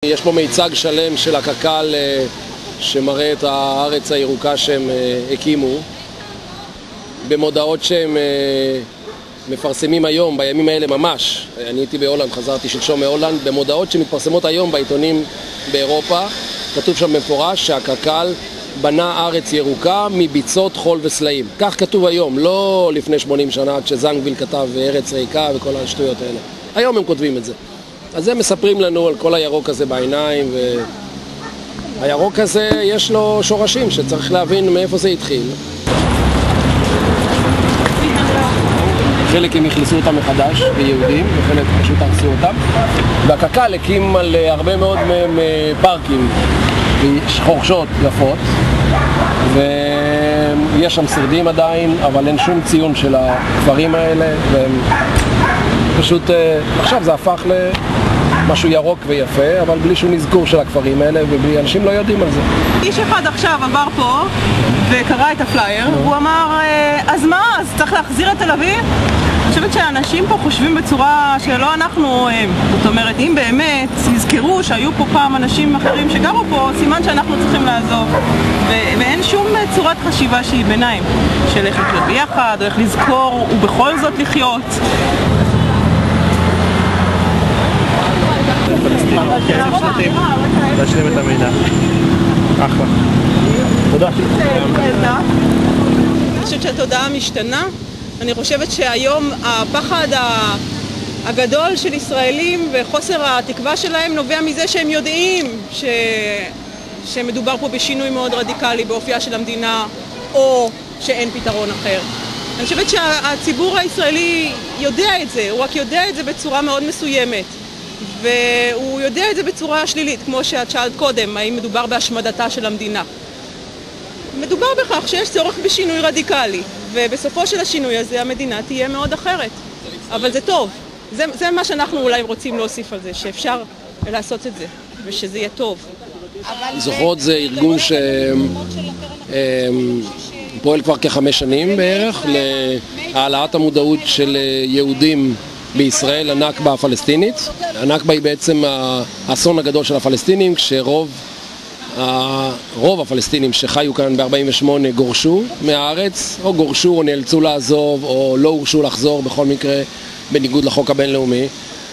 יש פה מיצג שלם של הקק"ל שמראה את הארץ הירוקה שהם הקימו, במודעות שהם מפרסמים היום, בימים האלה ממש. אני הייתי בהולנד, חזרתי שלשום מהולנד, במודעות שמתפרסמות היום בעיתונים באירופה, כתוב שם במפורש שהקק"ל בנה ארץ ירוקה מביצות, חול וסלעים. כך כתוב היום, לא לפני 80 שנה כשזנגוויל כתב ארץ ריקה וכל השטויות האלה. היום הם כותבים את זה. אז הם מספרים לנו על כל הירוק הזה בעיניים, והירוק הזה יש לו שורשים שצריך להבין מאיפה זה התחיל. חלק הם הכניסו אותם מחדש ביהודים, וחלק פשוט הרסו אותם. והקק"ל הקים על הרבה מאוד מהם פארקים וחורשות יפות, ויש שם שרידים עדיין, אבל אין שום ציון של הכפרים האלה, והם פשוט, עכשיו זה הפך למשהו ירוק ויפה, אבל בלי שום נזכור של הכפרים האלה, ואנשים לא יודעים על זה. איש אחד עכשיו עבר פה וקרא את הפלייר, הוא אמר, אז מה, אז צריך להחזיר את תל אביב? אני חושבת שאנשים פה חושבים בצורה שלא אנחנו הם. זאת אומרת, אם באמת יזכרו שהיו פה פעם אנשים אחרים שגרו פה, סימן שאנחנו צריכים לעזוב. ואין שום צורת חשיבה שהיא ביניים, של איך לחיות ביחד, או איך לזכור ובכל זאת לחיות. להשלים את המידע. אחלה. תודה. אני חושבת שהתודעה משתנה. אני חושבת שהיום הפחד הגדול של ישראלים וחוסר התקווה שלהם נובע מזה שהם יודעים שמדובר פה בשינוי מאוד רדיקלי באופייה של המדינה, או שאין פתרון אחר. אני חושבת שהציבור הישראלי יודע את זה, הוא רק יודע את זה בצורה מאוד מסוימת. והוא יודע את זה בצורה שלילית, כמו שאת שאלת קודם, האם מדובר בהשמדתה של המדינה. מדובר בכך שיש צורך בשינוי רדיקלי, ובסופו של השינוי הזה המדינה תהיה מאוד אחרת. אבל זה טוב. זה מה שאנחנו אולי רוצים להוסיף על זה, שאפשר לעשות את זה, ושזה יהיה טוב. זוכרות זה ארגון שפועל כבר כ5 שנים בערך, להעלאת המודעות של יהודים בישראל, הנכבה הפלסטינית. הנכבה היא בעצם האסון הגדול של הפלסטינים, כשרוב הפלסטינים שחיו כאן ב-48 גורשו מהארץ, או גורשו או נאלצו לעזוב, או לא הורשו לחזור בכל מקרה, בניגוד לחוק הבינלאומי.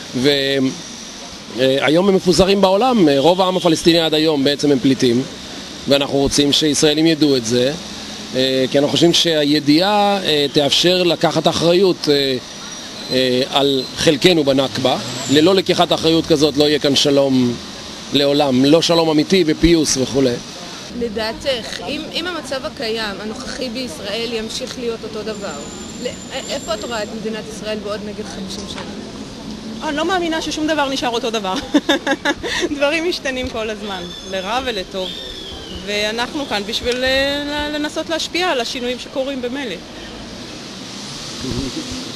והיום הם מפוזרים בעולם, רוב העם הפלסטיני עד היום בעצם הם פליטים, ואנחנו רוצים שישראלים ידעו את זה, כי אנחנו חושבים שהידיעה תאפשר לקחת אחריות על חלקנו בנכבה. ללא לקיחת אחריות כזאת לא יהיה כאן שלום לעולם, לא שלום אמיתי ופיוס וכו'. לדעתך, אם המצב הקיים, הנוכחי בישראל, ימשיך להיות אותו דבר, איפה את רואה את מדינת ישראל בעוד נגיד 50 שנה? אני לא מאמינה ששום דבר נשאר אותו דבר. דברים משתנים כל הזמן, לרע ולטוב. ואנחנו כאן בשביל לנסות להשפיע על השינויים שקורים במילא.